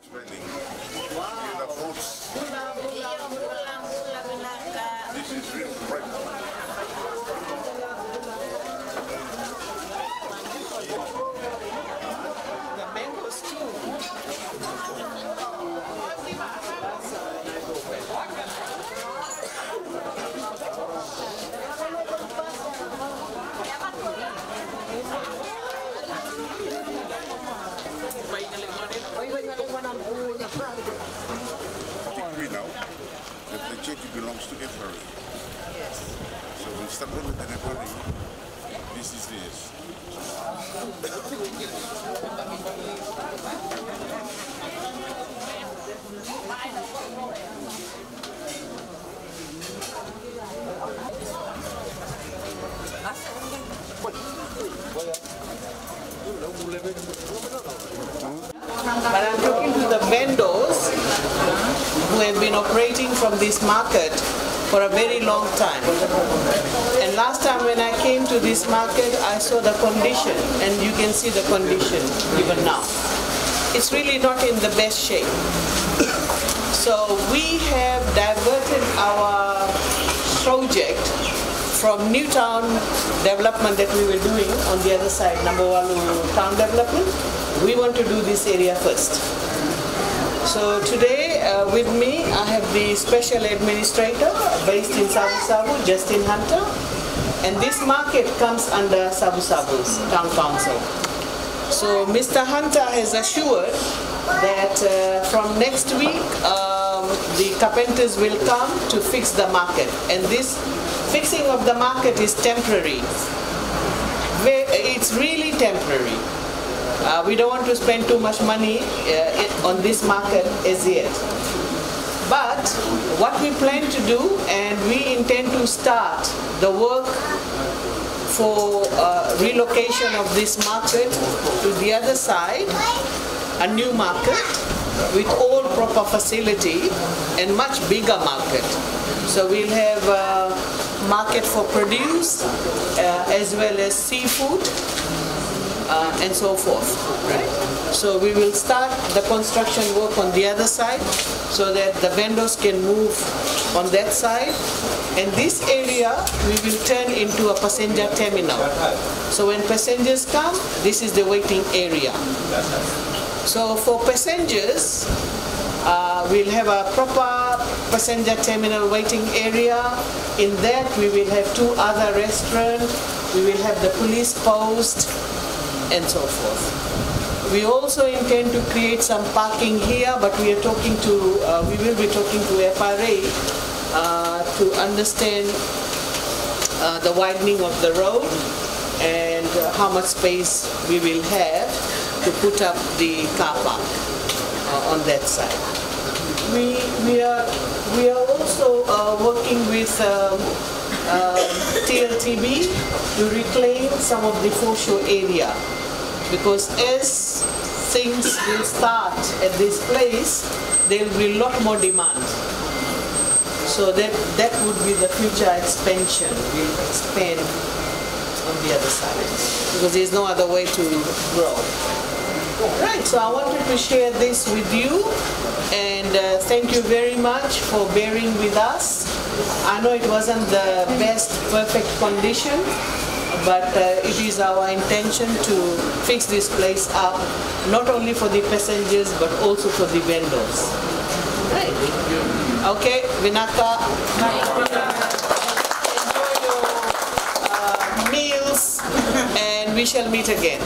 training. In the fruits. This is real bread. The mangoes too. Decree now that the church belongs to everybody. Yes. So we started with everybody. This is this. But I'm talking to the vendors who have been operating from this market for a very long time. And last time when I came to this market, I saw the condition, and you can see the condition even now. It's really not in the best shape. So we have diverted our project from new town development that we were doing on the other side, Nabouwalu town development. We want to do this area first. So today with me I have the special administrator based in Sabu Sabu, Justin Hunter, and this market comes under Sabu Sabu's town council. So Mr. Hunter has assured that from next week the carpenters will come to fix the market, and this fixing of the market is temporary. It's really temporary. We don't want to spend too much money on this market as yet. But what we plan to do, and we intend to start the work for relocation of this market to the other side, a new market with all proper facility and much bigger market. So we'll have a market for produce as well as seafood and so forth, right? So we will start the construction work on the other side so that the vendors can move on that side. And this area we will turn into a passenger terminal. So when passengers come, this is the waiting area. So for passengers, we'll have a proper passenger terminal waiting area. In that we will have 2 other restaurants, we will have the police post, and so forth. We also intend to create some parking here, but we are talking to, we will be talking to FRA to understand the widening of the road and how much space we will have to put up the car park on that side. We are also working with TLTB to reclaim some of the foreshore area, because as things will start at this place, there will be a lot more demand. So that would be the future expansion. We'll expand on the other side, because there's no other way to grow. Right, so I wanted to share this with you, and thank you very much for bearing with us. I know it wasn't the best perfect condition, but it is our intention to fix this place up, not only for the passengers but also for the vendors. Right. Okay, Vinaka. Enjoy your meals, and we shall meet again.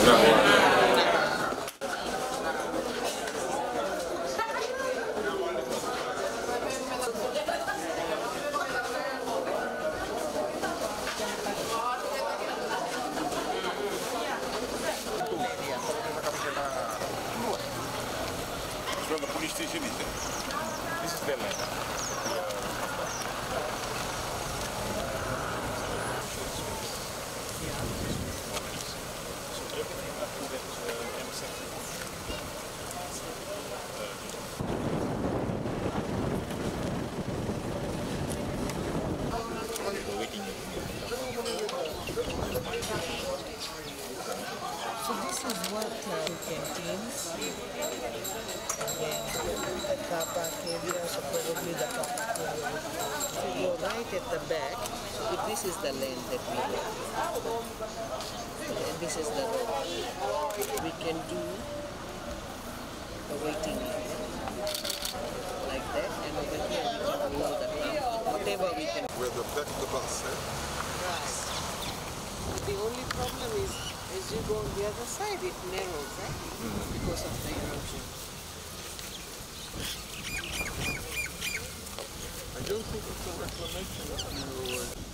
Where the police station is there? This is their land. So this is what canteens. And then the car park area, so probably the car park area. If you go right at the back, if this is the lane that we have, and this is the road, we can do a waiting area like that, and over here we can do the camp, whatever we can. Where the back of the bus, eh? Right. The only problem is, as you go on the other side, it narrows, because of the erosion. I don't think it's a reclamation.